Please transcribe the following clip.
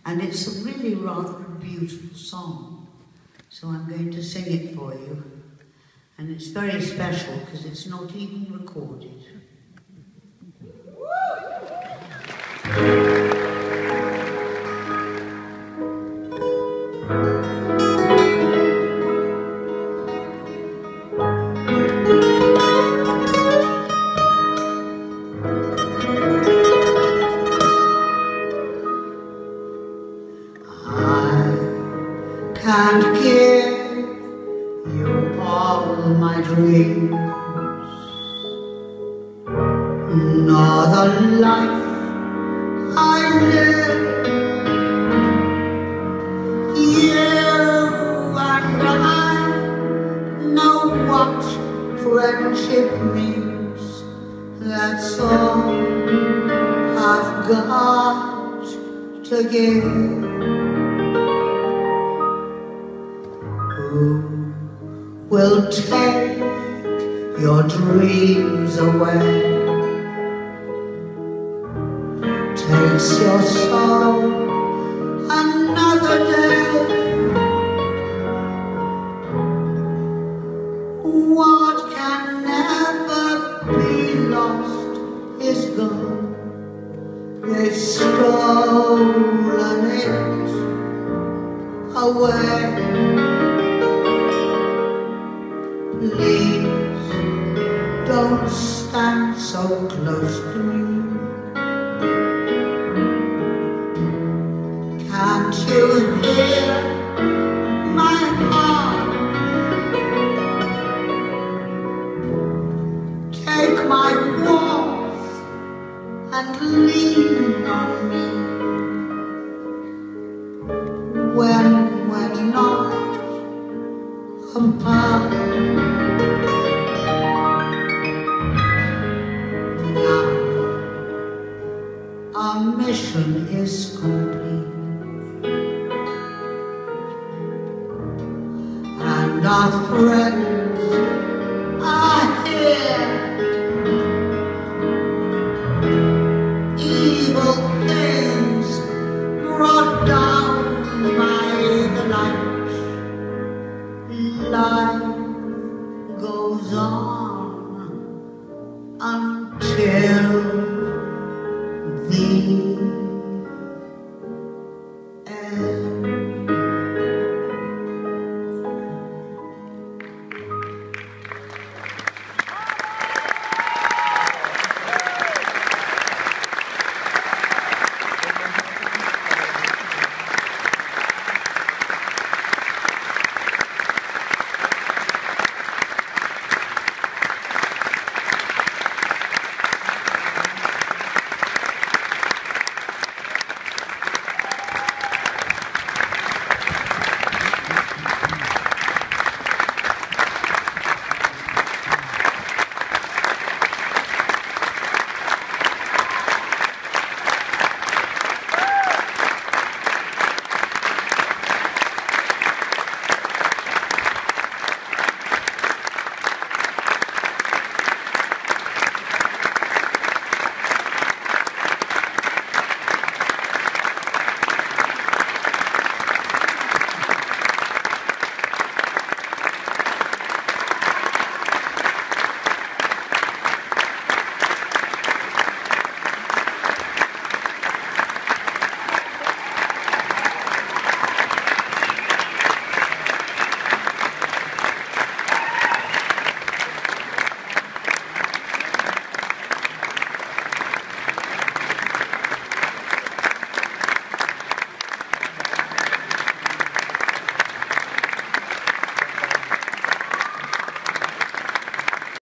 And it's a really rather beautiful song. So I'm going to sing it for you. And it's very special because it's not even recorded. Can't give you all my dreams, nor the life I live. You and I know what friendship means. That's all I've got to give. Who will take your dreams away? Takes your soul another day. What can never be lost is gone. They've stolen it away. Please don't stand so close to me. Can't you hear my heart? Take my warmth and lean on me when we're not apart. Our mission is complete, and our friend